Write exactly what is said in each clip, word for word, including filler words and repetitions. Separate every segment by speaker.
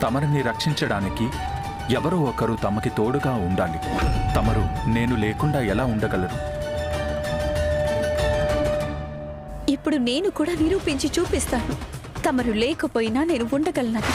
Speaker 1: తమరిని రక్షించడానికి ఎవరో ఒకరు తమకి తోడుగా ఉండాలి. తమరు నేను లేకుండా ఎలా ఉండగలరు?
Speaker 2: ఇప్పుడు నేను కూడా నిరూపించి చూపిస్తాను. తమరు లేకపోయినా నేను ఉండగలను.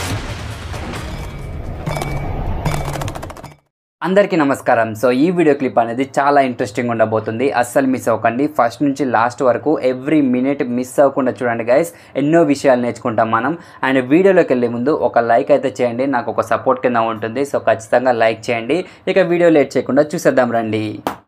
Speaker 3: అందరికీ నమస్కారం. సో ఈ వీడియో క్లిప్ అనేది చాలా ఇంట్రెస్టింగ్ ఉండబోతుంది. అస్సలు మిస్ అవ్వకండి. ఫస్ట్ నుంచి లాస్ట్ వరకు ఎవ్రీ మినిట్ మిస్ అవ్వకుండా చూడండి గైస్. ఎన్నో విషయాలు నేర్చుకుంటాం మనం. అండ్ వీడియోలోకి వెళ్ళే ముందు ఒక లైక్ అయితే చేయండి, నాకు ఒక సపోర్ట్ కింద ఉంటుంది. సో ఖచ్చితంగా లైక్ చేయండి. ఇక వీడియో లేట్ చేయకుండా చూసేద్దాం రండి.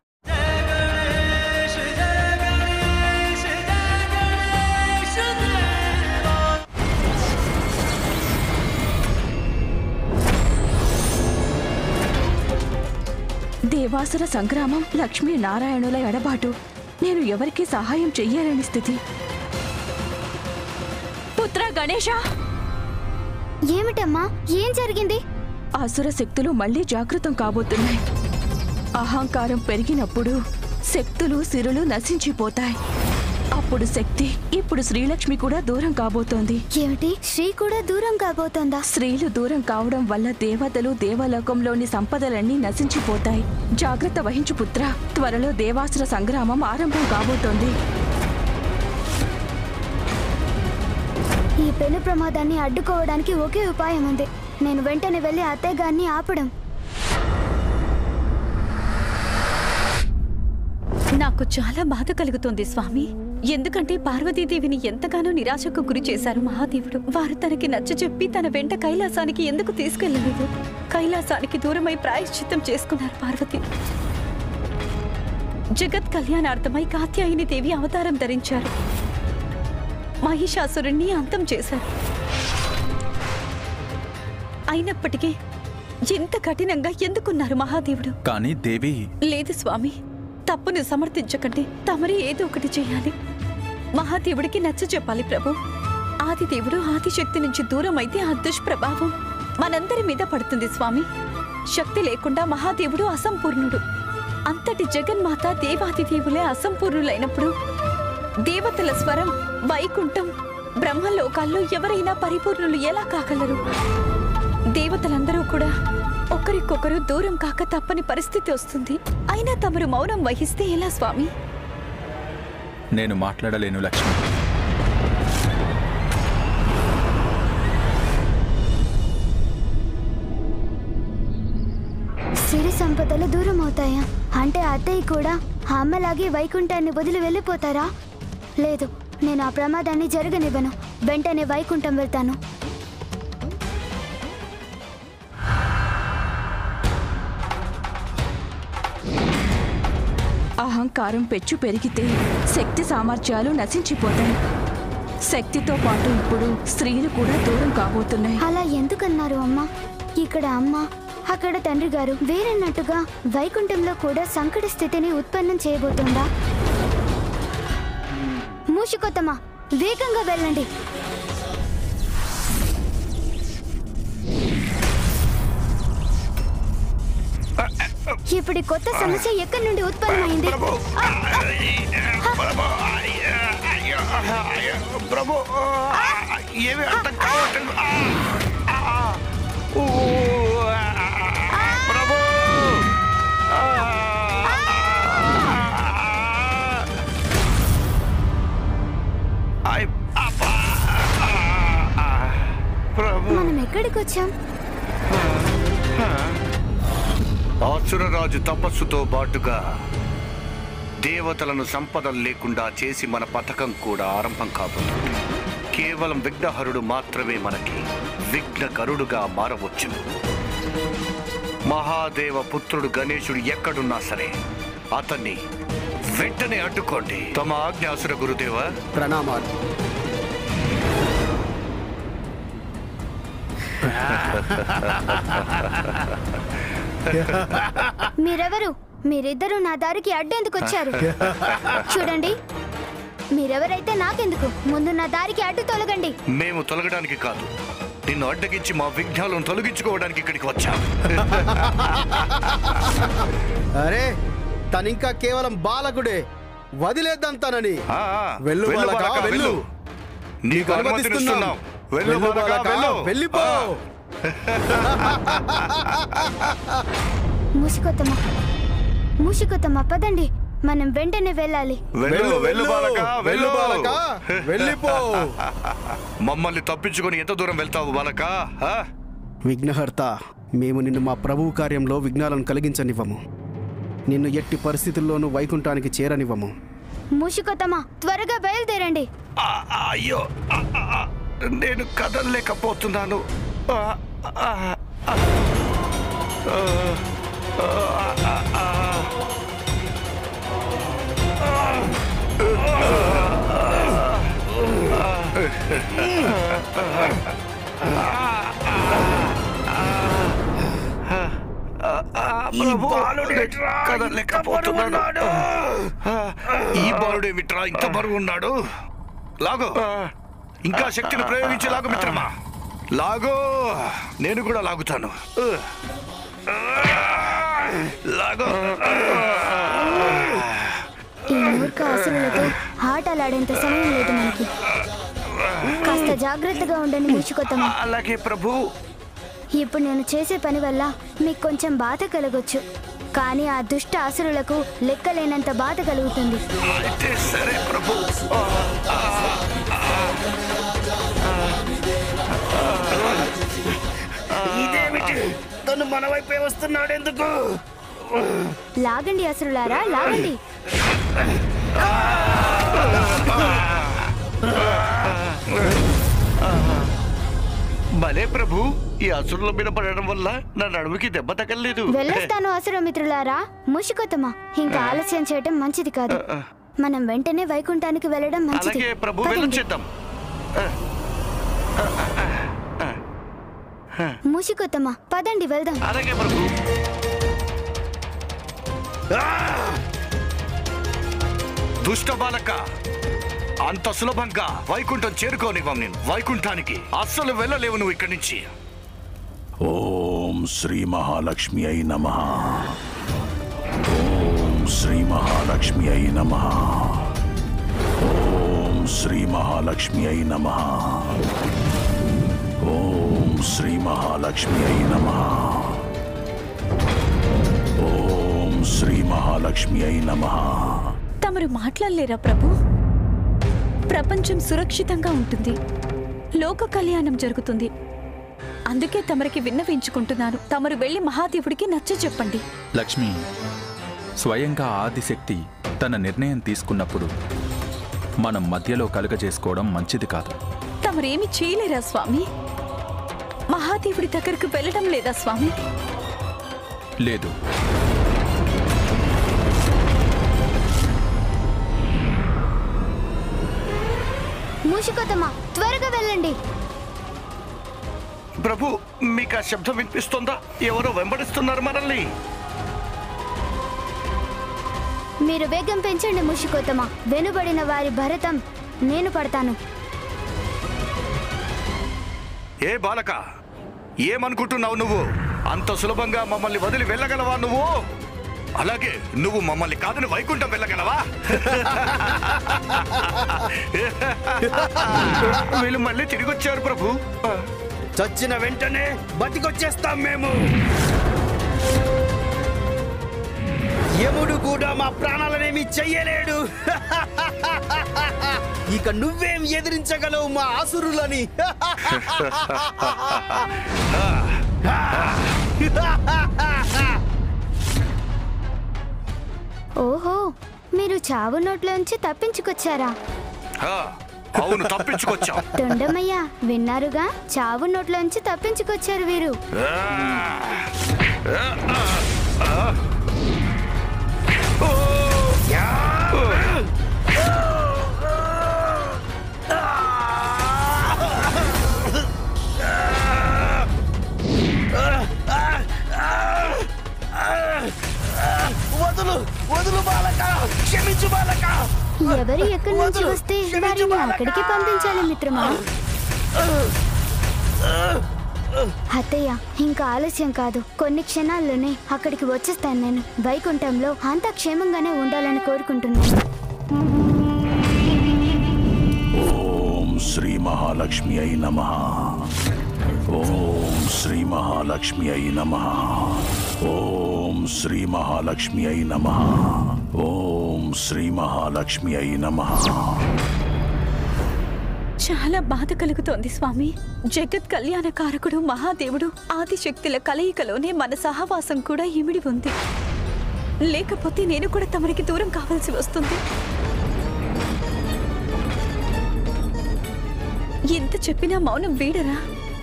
Speaker 2: దేవాసుర సంగ్రామం, లక్ష్మీ నారాయణుల ఎడబాటు, నేను ఎవరికీ సహాయం చెయ్యలేని స్థితి. పుత్ర గణేశ!
Speaker 4: ఏమిటమ్మా, ఏం జరిగింది?
Speaker 2: అసుర శక్తులు మళ్లీ జాగృతం కాబోతున్నాయి. అహంకారం పెరిగినప్పుడు శక్తులు సిరులు నశించిపోతాయి. అప్పుడు శక్తి, ఇప్పుడు శ్రీలక్ష్మి కూడా దూరం కాబోతోంది.
Speaker 4: ఏమిటి, శ్రీ కూడా దూరం కాబోతోందా?
Speaker 2: స్త్రీలు దూరం కావడం వల్ల దేవతలు, దేవలోకంలోని సంపదలన్నీ నశించిపోతాయి. జాగ్రత్త వహించు పుత్ర. త్వరలో దేవాసుర సంగ్రామం ఆరంభం కాబోతోంది.
Speaker 4: ఈ పెను ప్రమాదాన్ని అడ్డుకోవడానికి ఒకే ఉపాయం ఉంది. నేను వెంటనే వెళ్లి అత్తయ్య గారిని ఆపడం.
Speaker 2: నాకు చాలా బాధ కలుగుతోంది స్వామి. ఎందుకంటే పార్వతీదేవిని ఎంతగానో నిరాశకు గురి చేశారు మహాదేవుడు. వారు తనకి నచ్చ చెప్పి తన వెంట కైలాసానికి ఎందుకు తీసుకెళ్లలేదు? కైలాసానికి దూరమై ప్రాయశ్చిత్తం చేసుకున్నారు పార్వతి. జగత్ కళ్యాణార్థమై కాత్యాయని దేవి అవతారం ధరించారు. మహిషాసురుణ్ణి అంతం చేశారు. అయినప్పటికీ ఎంత కఠినంగా ఎందుకున్నారు మహాదేవుడు?
Speaker 1: కానీ దేవి...
Speaker 2: లేదు స్వామి, తప్పును సమర్థించకండి. తమరే ఏదో ఒకటి చేయాలి. మహాదేవుడికి నచ్చ చెప్పాలి ప్రభు. ఆదిదేవుడు ఆదిశక్తి నుంచి దూరం అయితే ఆ దుష్ప్రభావం మనందరి మీద పడుతుంది స్వామి. శక్తి లేకుండా మహాదేవుడు అసంపూర్ణుడు. అంతటి జగన్మాత దేవాదిదేవులే అసంపూర్ణులైనప్పుడు దేవతల స్వరం, వైకుంఠం, బ్రహ్మలోకాల్లో ఎవరైనా పరిపూర్ణులు ఎలా కాగలరు? దేవతలందరూ కూడా ఒకరికొకరు దూరం కాక తప్పని పరిస్థితి వస్తుంది. అయినా తమరు మౌనం వహిస్తే ఎలా స్వామి?
Speaker 1: నేను మాట్లాడలేను లక్ష్మి.
Speaker 4: సిరి సంపదలు దూరం అవుతాయా? అంటే అత్తయ్య కూడా అమ్మలాగే వైకుంఠాన్ని వదిలి వెళ్ళిపోతారా? లేదు, నేను ఆ ప్రమాదాన్ని జరగనివ్వను. వెంటనే వైకుంఠం వెళ్తాను.
Speaker 2: అహంకారం పెచ్చు పెరిగితే శక్తి సామర్థ్యాలు నశించిపోతాయి. శక్తితో పాటు ఇప్పుడు స్త్రీలు కూడా దూరం కాబోతున్నాయి.
Speaker 4: అలా ఎందుకన్నారు అమ్మా? ఇక్కడ అమ్మ, అక్కడ తండ్రి గారు వేరన్నట్టుగా వైకుంఠంలో కూడా సంకట స్థితిని ఉత్పన్నం చేయబోతుందా? మూషికొత్తమా, వేగంగా వెళ్ళండి. ఇప్పుడు కొత్త సమస్య ఎక్కడి నుండి ఉత్పన్నమైంది?
Speaker 5: ప్రభు, ఏమి అర్థం కావట్లేదు. ప్రభు,
Speaker 4: మనం ఎక్కడికి వచ్చాం?
Speaker 5: అసురరాజు తపస్సుతో బాటుగా దేవతలను సంపదలు లేకుండా చేసి మన పథకం కూడా ఆరంభం కాబోతుంది. కేవలం విఘ్నహరుడు మాత్రమే మనకి విఘ్నకరుడుగా మారవచ్చును. మహాదేవ పుత్రుడు గణేశుడు ఎక్కడున్నా సరే అతన్ని వెంటనే అడ్డుకోండి. తమ ఆజ్ఞ అసుర గురుదేవ.
Speaker 6: ప్రణామాలు.
Speaker 4: మీరెవరు? మీరిద్దరూ నా దారికి అడ్డెందుకు వచ్చారు? చూడండి, మీరెవరైతే నాకెందుకు, ముందు నా దారికి అడ్డు తొలగండి.
Speaker 5: మేము తొలగడానికి కాదు, నిన్ను అడ్డగించి మా విఘ్నాలను తొలగించుకోవడానికి ఇక్కడికి వచ్చాం.
Speaker 6: అరే, తనింకా కేవలం బాలకుడే, వదిలేద్దాం తనని.
Speaker 5: వెళ్ళు బాలకా, వెళ్ళు. నీకు అనుమతిస్తున్నాం. వెళ్ళు బాలకా, వెళ్ళు.
Speaker 6: వెళ్ళిపో.
Speaker 4: ముషికొత్తమ్మ ముషికొత్తమ్మ పదండి, మనం వెంటనే వెళ్ళాలి.
Speaker 5: వెళ్ళు వెళ్ళు బాలక, వెళ్ళు
Speaker 6: బాలక, వెళ్ళిపో.
Speaker 5: మమ్మల్ని తప్పించుకొని ఎంత దూరం వెళ్తావు బాలక? ఆ?
Speaker 6: విఘ్నహర్త, మేము నిన్ను మా ప్రభువు కార్యంలో విఘ్నాలను కలిగించనివ్వము. నిన్ను ఎట్టి పరిస్థితుల్లోనూ వైకుంఠానికి చేరనివ్వము.
Speaker 4: ముషికొత్తమ్మ త్వరగా బయలుదేరండి.
Speaker 5: ఆ, అయ్యో ఆ, ఆ, నేను కదలలేకపోతున్నాను. ఆ, ఆ, ఆ, ఆ, ఆ, ఆ, కదలలేకపోతున్నాడు. ఈ బాలుడేమిట్రా ఇంత బరువు ఉన్నాడు? లాగో, ఇంకా శక్తిని ప్రయోగించి లాగు మిత్రమా, లాగో. నేను కూడా లాగుతాను. లాగో.
Speaker 4: ఈ మూర్ఖ అసురులతో ఆటలాడేంత సమయం లేదు మనకి. కాస్త జాగ్రత్తగా ఉండండి ముషికొత్తమ్మ.
Speaker 5: అలాగే ప్రభు.
Speaker 4: ఇప్పుడు నేను చేసే పని వల్ల మీకు కొంచెం బాధ కలగొచ్చు, కానీ ఆ దుష్ట అసురులకు లెక్కలేనంత బాధ కలుగుతుంది.
Speaker 5: అయితే సరే ప్రభు.
Speaker 7: ఇదేమిటి? తను మన వైపే వస్తున్నాడు ఎందుకు?
Speaker 4: లాగండి అసురులారా, లాగండి.
Speaker 5: భలే ప్రభు, ఈ అసురుల మీద పడడం వల్ల నా నడుముకి దెబ్బ తగలేదు.
Speaker 4: వెళ్ళొస్తాను అసుర మిత్రులారా. ముషికొత్తమ్మ, ఇంకా ఆలస్యం చేయటం మంచిది కాదు. మనం వెంటనే వైకుంఠానికి వెళ్ళడం మంచిది.
Speaker 5: అలాగే ప్రభు,
Speaker 4: పదండి.
Speaker 5: వెళ్ళొచ్చేద్దాం.
Speaker 4: ముషికొత్తమ్మ పదండి వెళ్దాం.
Speaker 5: అలాగే ప్రభు. దుష్ట బాలక, అంత సులభంగా వైకుంఠం చేరుకోనివ్వం నేను. వైకుంఠానికి అస్సలు వెళ్ళలేవు నువ్వు ఇక్కడి నుంచి.
Speaker 8: ఓం శ్రీ మహాలక్ష్మి అయి నమః. ఓం శ్రీ మహాలక్ష్మి అయి నమః. ఓం శ్రీ మహాలక్ష్మి అయి నమః. ఓం శ్రీ మహాలక్ష్మి అయి నమః. ఓం శ్రీ మహాలక్ష్మి అయి నమః.
Speaker 2: తమరు మాట్లాడలేరా ప్రభు? ప్రపంచం సురక్షితంగా ఉంటుంది, లోక కళ్యాణం జరుగుతుంది. అందుకే తమరికి విన్నవించుకుంటున్నాను. తమరు వెళ్ళి మహాదేవుడికి నచ్చ చెప్పండి.
Speaker 1: లక్ష్మి, స్వయంగా ఆదిశక్తి తన నిర్ణయం తీసుకున్నప్పుడు మనం మధ్యలో కలుగజేసుకోవడం మంచిది కాదు.
Speaker 2: తమరేమి చేయలేరా స్వామి? మహాదేవుడి దగ్గరకు వెళ్ళడం లేదా స్వామి?
Speaker 1: లేదు.
Speaker 4: ముషికొత్తమ్మ త్వరగా వెళ్ళండి.
Speaker 5: ప్రభు, మీకు ఆ శబ్దం వినిపిస్తుందా? ఎవరో వెంబడిస్తున్నారు మనల్ని.
Speaker 4: మీరు వేగం పెంచండి ముషికొత్తమ్మ. వెనుబడిన వారి భరతం నేను పడతాను.
Speaker 5: ఏ బాలక, ఏమనుకుంటున్నావు నువ్వు? అంత సులభంగా మమ్మల్ని వదిలి వెళ్ళగలవా నువ్వు? అలాగే నువ్వు మమ్మల్ని కాదని వైకుంఠం వెళ్ళగలవా? వీళ్ళు మళ్ళీ తిరిగి వచ్చారు ప్రభు.
Speaker 7: చచ్చిన వెంటనే బతికొచ్చేస్తాం మేము. యముడు కూడా మా ప్రాణాలనేమి చెయ్యలేడు. ఇక నువ్వేం ఎదిరించగలవు మా ఆసురులని?
Speaker 4: ఓహో, మీరు చావు నోట్లోంచి తప్పించుకొచ్చారా?
Speaker 5: ఆ, అవును, తప్పించుకొచ్చాం.
Speaker 4: తొండమయ్య, విన్నారుగా, చావు నోట్లోంచి తప్పించుకొచ్చారు వీరు.
Speaker 7: వదులు వదులు బాలక, క్షమించు బాలక.
Speaker 4: ఎవరు ఎక్కడి నుంచి వస్తే వారిని అక్కడికి పంపించాలి మిత్రమా. అత్తయ్య, ఇంకా ఆలస్యం కాదు. కొన్ని క్షణాల్లోనే అక్కడికి వచ్చేస్తాను నేను. వైకుంఠంలో అంతా క్షేమంగానే ఉండాలని కోరుకుంటున్నాను.
Speaker 8: ఓం శ్రీ మహాలక్ష్మి అయి నమః. ఓం శ్రీ మహాలక్ష్మి అయి నమః. ఓం శ్రీ మహాలక్ష్మి అయి నమః. ఓం శ్రీ మహాలక్ష్మి అయి నమః.
Speaker 2: చాలా బాధ కలుగుతోంది స్వామి. జగత్ కళ్యాణ కారకుడు మహాదేవుడు ఆదిశక్తుల కలయికలోనే మన సహవాసం కూడా ఇమిడి ఉంది. లేకపోతే నేను కూడా తమరికి దూరం కావాల్సి వస్తుంది. ఎంత చెప్పినా మౌనం వీడరా?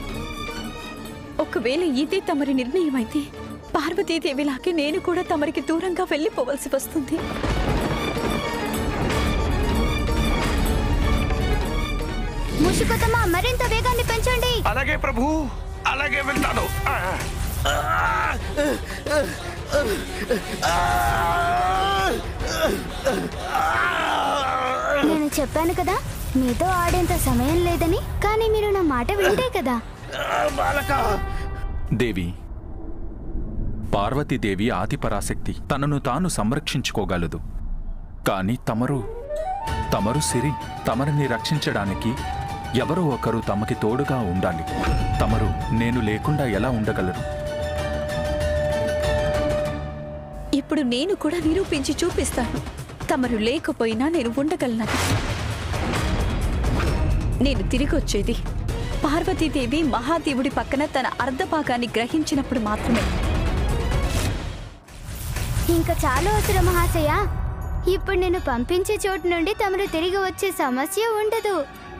Speaker 2: ఒకవేళ ఇదే తమరి నిర్ణయం అయితే పార్వతీదేవిలాగే నేను కూడా తమరికి దూరంగా వెళ్ళిపోవలసి వస్తుంది.
Speaker 4: ముషికొత్తమ్మ మరింత వేగాన్ని పెంచండి.
Speaker 5: అలాగే ప్రభు, అలాగే వెళ్తాను.
Speaker 4: నేను చెప్పాను కదా మీతో ఆడేంత సమయం లేదని, కానీ మీరు నా మాట వింటే కదా.
Speaker 1: దేవి, పార్వతీదేవి ఆదిపరాశక్తి, తనను తాను సంరక్షించుకోగలదు. కాని తమరు తమరు సిరి, తమరిని రక్షించడానికి ఎవరో ఒకరు తమకి తోడుగా ఉండాలి. తమరు నేను లేకుండా ఎలా ఉండగలరు?
Speaker 2: ఇప్పుడు నేను కూడా నిరూపించి చూపిస్తాను. తమరు లేకపోయినా నేను ఉండగలను. నేను తిరిగి వచ్చేది పార్వతీదేవి మహాదేవుడి పక్కన తన అర్ధభాగాన్ని గ్రహించినప్పుడు మాత్రమే.
Speaker 4: ఇంకా చాలా అవసరం మహాశయ. ఇప్పుడు నేను పంపించే చోటు నుండి తమరు తిరిగి వచ్చే సమస్య ఉండదు.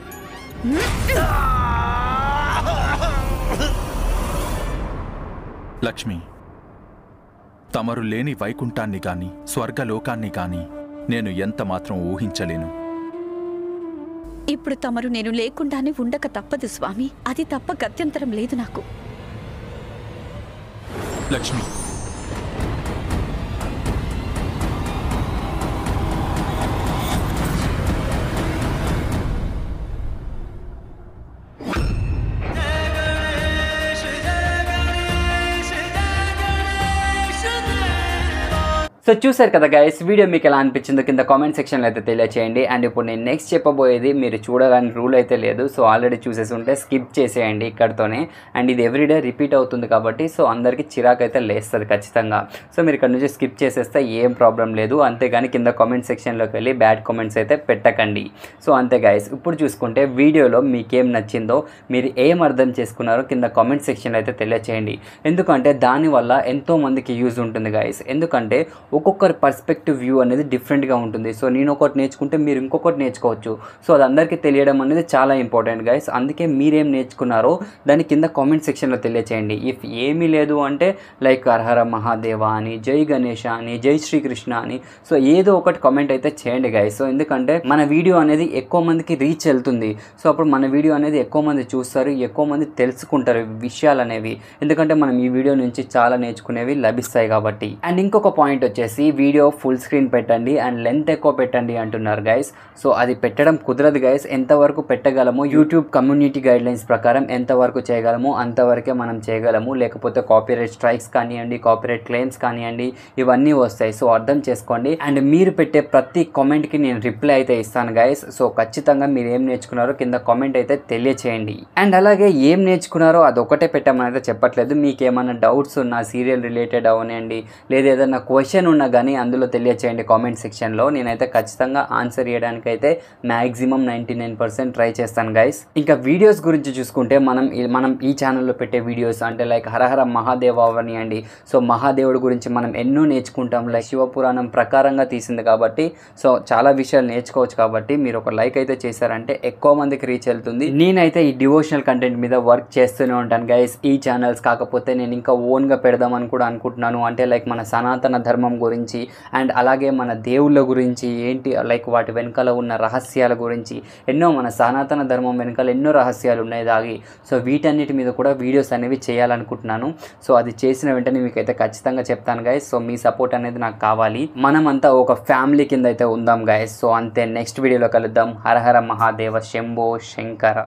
Speaker 1: లక్ష్మి, తమరు లేని వైకుంఠాన్ని గాని స్వర్గలోకాన్ని గాని నేను ఎంత మాత్రం ఊహించలేను.
Speaker 2: ఇప్పుడు తమరు నేను లేకుండానే ఉండక తప్పదు స్వామి. అది తప్ప గత్యంతరం లేదు నాకు.
Speaker 1: లక్ష్మి,
Speaker 3: సో చూసారు కదా గైస్, వీడియో మీకు ఎలా అనిపించిందో కింద కామెంట్ సెక్షన్లో అయితే తెలియచేయండి. అండ్ ఇప్పుడు నేను నెక్స్ట్ చెప్పబోయేది మీరు చూడాలని రూల్ అయితే లేదు. సో ఆల్రెడీ చూసేసి ఉంటే స్కిప్ చేసేయండి ఇక్కడితోనే. అండ్ ఇది ఎవ్రీడే రిపీట్ అవుతుంది కాబట్టి సో అందరికీ చిరాకు అయితే లేస్తుంది ఖచ్చితంగా. సో మీరు ఇక్కడ నుంచి స్కిప్ చేసేస్తే ఏం ప్రాబ్లం లేదు. అంతేగాని కింద కామెంట్ సెక్షన్లోకి వెళ్ళి బ్యాడ్ కామెంట్స్ అయితే పెట్టకండి. సో అంతే గైస్, ఇప్పుడు చూసుకుంటే వీడియోలో మీకేం నచ్చిందో, మీరు ఏం అర్థం చేసుకున్నారో కింద కామెంట్ సెక్షన్లో అయితే తెలియచేయండి. ఎందుకంటే దానివల్ల ఎంతోమందికి యూజ్ ఉంటుంది గైస్. ఎందుకంటే ఒక్కొక్కరి పర్స్పెక్టివ్ వ్యూ అనేది డిఫరెంట్గా ఉంటుంది. సో నేను ఒకటి నేర్చుకుంటే మీరు ఇంకొకటి నేర్చుకోవచ్చు. సో అది అందరికీ తెలియడం అనేది చాలా ఇంపార్టెంట్ గైస్. అందుకే మీరేం నేర్చుకున్నారో దాని కింద కామెంట్ సెక్షన్లో తెలియచేయండి. ఇఫ్ ఏమీ లేదు అంటే లైక్ హరహర మహాదేవ అని, జై గణేష అని, జై శ్రీకృష్ణ అని, సో ఏదో ఒకటి కామెంట్ అయితే చేయండి గైస్. సో ఎందుకంటే మన వీడియో అనేది ఎక్కువ మందికి రీచ్ వెళ్తుంది. సో అప్పుడు మన వీడియో అనేది ఎక్కువ మంది చూస్తారు, ఎక్కువ మంది తెలుసుకుంటారు విషయాలు అనేవి. ఎందుకంటే మనం ఈ వీడియో నుంచి చాలా నేర్చుకునేవి లభిస్తాయి కాబట్టి. అండ్ ఇంకొక పాయింట్ వచ్చేసి వీడియో ఫుల్ స్క్రీన్ పెట్టండి అండ్ లెంత్ ఎక్కువ పెట్టండి అంటున్నారు గైస్. సో అది పెట్టడం కుదరదు గైస్. ఎంతవరకు పెట్టగలమో యూట్యూబ్ కమ్యూనిటీ గైడ్ లైన్స్ ప్రకారం ఎంతవరకు చేయగలమో అంతవరకే మనం చేయగలము. లేకపోతే కాపీరైట్ స్ట్రైక్స్ కానివ్వండి, కాపీరైట్ క్లెయిమ్స్ కానివ్వండి, ఇవన్నీ వస్తాయి. సో అర్థం చేసుకోండి. అండ్ మీరు పెట్టే ప్రతి కామెంట్కి నేను రిప్లై అయితే ఇస్తాను గైస్. సో ఖచ్చితంగా మీరు ఏం నేర్చుకున్నారో కింద కామెంట్ అయితే తెలియచేయండి. అండ్ అలాగే ఏం నేర్చుకున్నారో అదొకటే పెట్టమని అయితే చెప్పట్లేదు. మీకు ఏమైనా డౌట్స్ ఉన్నా సీరియల్ రిలేటెడ్ అవనండి, లేదా ఏదైనా క్వశ్చన్ ఉన్నా కానీ అందులో తెలియచేయండి కామెంట్ సెక్షన్లో. నేనైతే ఖచ్చితంగా ఆన్సర్ చేయడానికి అయితే maximum ninety nine percent try చేస్తాను గైస్. ఇంకా వీడియోస్ గురించి చూసుకుంటే మనం మనం ఈ ఛానల్లో పెట్టే వీడియోస్ అంటే లైక్ హరహర మహాదేవ అవనియండి. సో మహాదేవుడి గురించి మనం ఎన్నో నేర్చుకుంటాం. లైక్ శివపురాణం ప్రకారంగా తీసింది కాబట్టి సో చాలా విషయాలు నేర్చుకోవచ్చు. కాబట్టి మీరు ఒక లైక్ అయితే చేశారంటే ఎక్కువ మందికి రీచ్ వెళ్తుంది. నేనైతే ఈ డివోషనల్ కంటెంట్ మీద వర్క్ చేస్తూనే ఉంటాను గైస్. ఈ ఛానల్స్ కాకపోతే నేను ఇంకా ఓన్గా పెడదామని కూడా అనుకుంటున్నాను. అంటే లైక్ మన సనాతన ధర్మం గురించి అండ్ అలాగే మన దేవుళ్ళ గురించి ఏంటి లైక్ వాటి వెనకాల ఉన్న రహస్యాల గురించి ఎన్నో, మన సనాతన ధర్మం వెనకాల ఎన్నో రహస్యాలు ఉన్నాయి దాగి. సో వీటన్నిటి మీద కూడా వీడియోస్ అనేవి చేయాలనుకుంటున్నాను. సో అది చేసిన వెంటనే మీకైతే ఖచ్చితంగా చెప్తాను గైస్. సో మీ సపోర్ట్ అనేది నాకు కావాలి. మనమంతా ఒక ఫ్యామిలీ కింద అయితే ఉందాం గైస్. సో అంతే, నెక్స్ట్ వీడియోలో కలుద్దాం. హరహర మహాదేవ, శంభో శంకర.